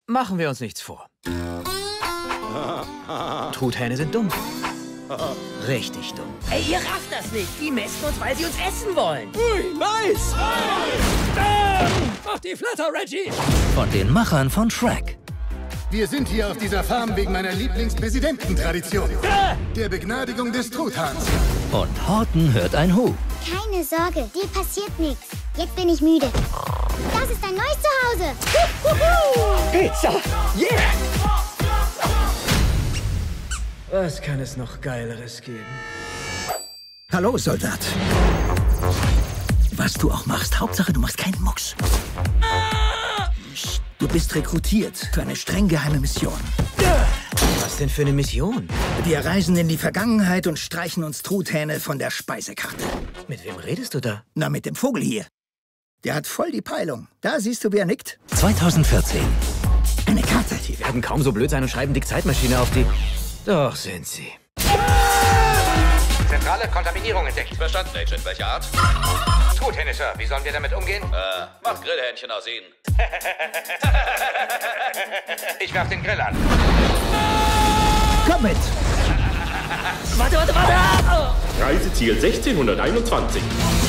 Machen wir uns nichts vor. Truthähne sind dumm. Richtig dumm. Ey, ihr rafft das nicht. Die messen uns, weil sie uns essen wollen. Ui, nice! Mach die Flatter, Reggie! Von den Machern von Shrek. Wir sind hier auf dieser Farm wegen meiner Lieblingspräsidententradition. Der Begnadigung des Truthahns. Und Horton hört ein Hu. Keine Sorge, dir passiert nichts. Jetzt bin ich müde. Das ist dein neues Zuhause. Pizza! Yeah! Was kann es noch Geileres geben? Hallo, Soldat. Was du auch machst, Hauptsache du machst keinen Mucks. Du bist rekrutiert für eine streng geheime Mission. Was denn für eine Mission? Wir reisen in die Vergangenheit und streichen uns Truthähne von der Speisekarte. Mit wem redest du da? Na, mit dem Vogel hier. Der hat voll die Peilung. Da siehst du, wie er nickt. 2014. Eine Karte. Die werden kaum so blöd sein und schreiben Dick Zeitmaschine auf die... Doch sind sie. Zentrale Kontaminierung entdeckt. Verstanden, Agent. Welche Art? Truthähne, Sir. Wie sollen wir damit umgehen? Mach Grillhähnchen aus ihnen. Ich werf den Grill an. Komm mit! Warte! Oh. Reiseziel 1621.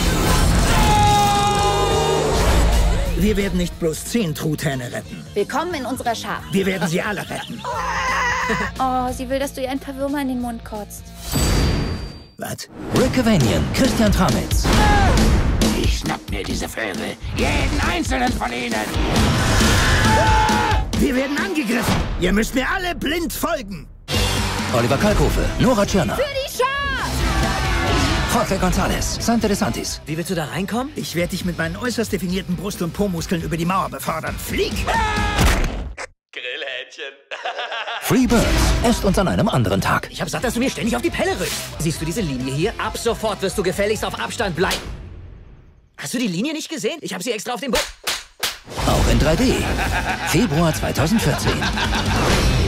Wir werden nicht bloß 10 Truthähne retten. Willkommen in unserer Schar. Wir werden sie alle retten. Oh, sie will, dass du ihr ein paar Würmer in den Mund kotzt. Was? Rick Avanian, Christian Tramitz. Ich schnapp mir diese Vögel. Jeden einzelnen von ihnen. Wir werden angegriffen. Ihr müsst mir alle blind folgen. Oliver Kalkofe, Nora Tschirner. Für die Schar! Jorge González, Sante de Santis. Wie willst du da reinkommen? Ich werde dich mit meinen äußerst definierten Brust- und Po-Muskeln über die Mauer befördern. Flieg! Grillhähnchen. Free Birds, esst uns an einem anderen Tag. Ich hab satt, dass du mir ständig auf die Pelle rückst. Siehst du diese Linie hier? Ab sofort wirst du gefälligst auf Abstand bleiben. Hast du die Linie nicht gesehen? Ich hab sie extra auf dem Auch in 3D. Februar 2014.